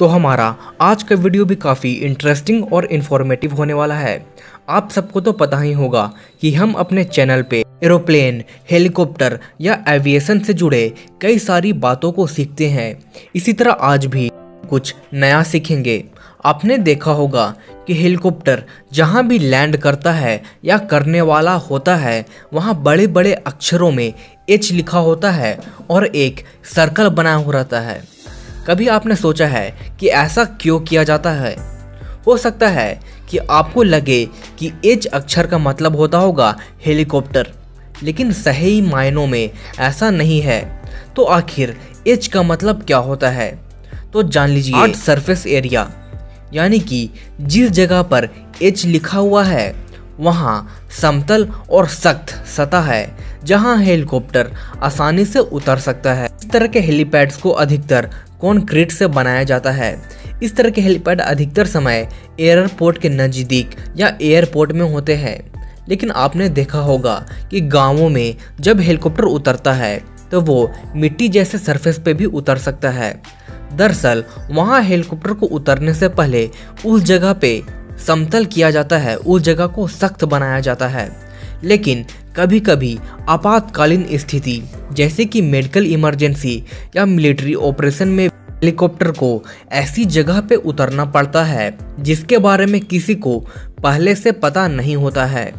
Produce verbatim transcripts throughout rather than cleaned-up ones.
तो हमारा आज का वीडियो भी काफ़ी इंटरेस्टिंग और इन्फॉर्मेटिव होने वाला है। आप सबको तो पता ही होगा कि हम अपने चैनल पे एरोप्लेन, हेलीकॉप्टर या एविएशन से जुड़े कई सारी बातों को सीखते हैं। इसी तरह आज भी कुछ नया सीखेंगे। आपने देखा होगा कि हेलीकॉप्टर जहाँ भी लैंड करता है या करने वाला होता है वहाँ बड़े बड़े अक्षरों में एच लिखा होता है और एक सर्कल बना हुआ रहता है। कभी आपने सोचा है कि ऐसा क्यों किया जाता है? हो सकता है कि आपको लगे कि एच अक्षर का मतलब होता होगा हेलीकॉप्टर, लेकिन सही मायनों में ऐसा नहीं है। तो आखिर एच का मतलब क्या होता है? तो जान लीजिए। हार्ड सरफेस एरिया, यानी कि जिस जगह पर एच लिखा हुआ है वहाँ समतल और सख्त सतह है जहाँ हेलीकॉप्टर आसानी से उतर सकता है। इस तरह के हेलीपैड्स को अधिकतर कंक्रीट से बनाया जाता है। इस तरह के हेलीपैड अधिकतर समय एयरपोर्ट के नज़दीक या एयरपोर्ट में होते हैं। लेकिन आपने देखा होगा कि गांवों में जब हेलीकॉप्टर उतरता है तो वो मिट्टी जैसे सरफेस पे भी उतर सकता है। दरअसल वहाँ हेलीकॉप्टर को उतरने से पहले उस जगह पे समतल किया जाता है, उस जगह को सख्त बनाया जाता है। लेकिन कभी कभी आपातकालीन स्थिति जैसे कि मेडिकल इमरजेंसी या मिलिट्री ऑपरेशन में हेलीकॉप्टर को ऐसी जगह पे उतरना पड़ता है जिसके बारे में किसी को पहले से पता नहीं होता है।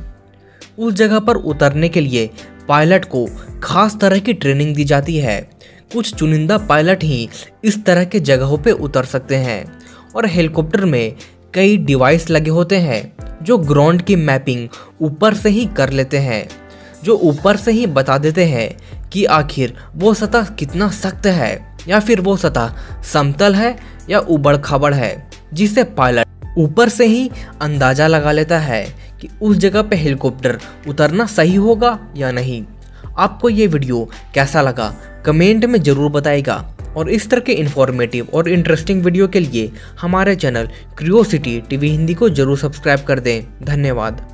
उस जगह पर उतरने के लिए पायलट को खास तरह की ट्रेनिंग दी जाती है। कुछ चुनिंदा पायलट ही इस तरह के जगहों पे उतर सकते हैं और हेलीकॉप्टर में कई डिवाइस लगे होते हैं जो ग्राउंड की मैपिंग ऊपर से ही कर लेते हैं, जो ऊपर से ही बता देते हैं कि आखिर वो सतह कितना सख्त है या फिर वो सतह समतल है या उबड़ खाबड़ है, जिससे पायलट ऊपर से ही अंदाजा लगा लेता है कि उस जगह पे हेलीकॉप्टर उतरना सही होगा या नहीं। आपको ये वीडियो कैसा लगा कमेंट में ज़रूर बताइएगा और इस तरह के इन्फॉर्मेटिव और इंटरेस्टिंग वीडियो के लिए हमारे चैनल क्यूरियोसिटी टीवी हिंदी को जरूर सब्सक्राइब कर दें। धन्यवाद।